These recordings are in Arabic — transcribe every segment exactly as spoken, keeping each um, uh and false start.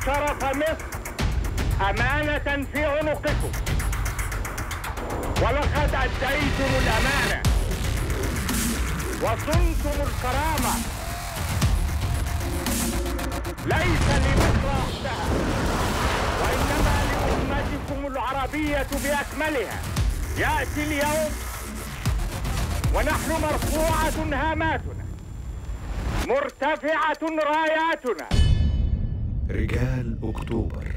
شرف مصر أمانة في عنقكم، ولقد أديتم الأمانة وصنتم الكرامة، ليس لمصر وحدها وإنما لأمتكم العربية بأكملها. يأتي اليوم ونحن مرفوعة هاماتنا، مرتفعة راياتنا. رجال أكتوبر.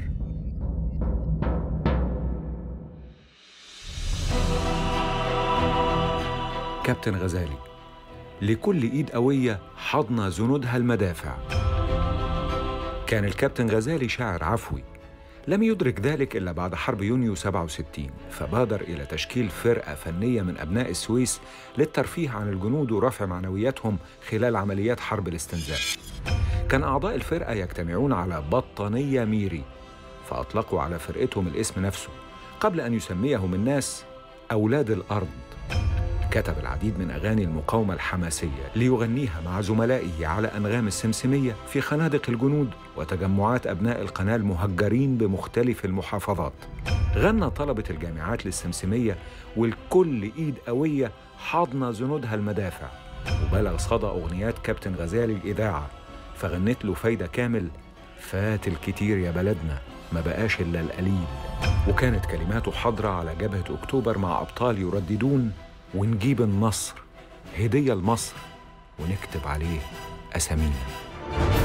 كابتن غزالي: لكل إيد قوية حضن زنودها المدافع. كان الكابتن غزالي شاعر عفوي، لم يدرك ذلك إلا بعد حرب يونيو سبعة وستين، فبادر إلى تشكيل فرقة فنية من أبناء السويس للترفيه عن الجنود ورفع معنوياتهم خلال عمليات حرب الاستنزاف. كان أعضاء الفرقة يجتمعون على بطانية ميري، فأطلقوا على فرقتهم الاسم نفسه قبل أن يسميهم الناس أولاد الأرض. كتب العديد من أغاني المقاومة الحماسية ليغنيها مع زملائه على أنغام السمسمية في خنادق الجنود وتجمعات أبناء القناة المهجرين بمختلف المحافظات. غنى طلبة الجامعات للسمسمية والكل إيد قوية حاضنة زنودها المدافع، وبلغ صدى أغنيات كابتن غزالي الإذاعة، فغنت له فايدة كامل: فات الكتير يا بلدنا ما بقاش إلا القليل. وكانت كلماته حاضرة على جبهة أكتوبر مع أبطال يرددون: ونجيب النصر هدية لمصر ونكتب عليه أسامينا.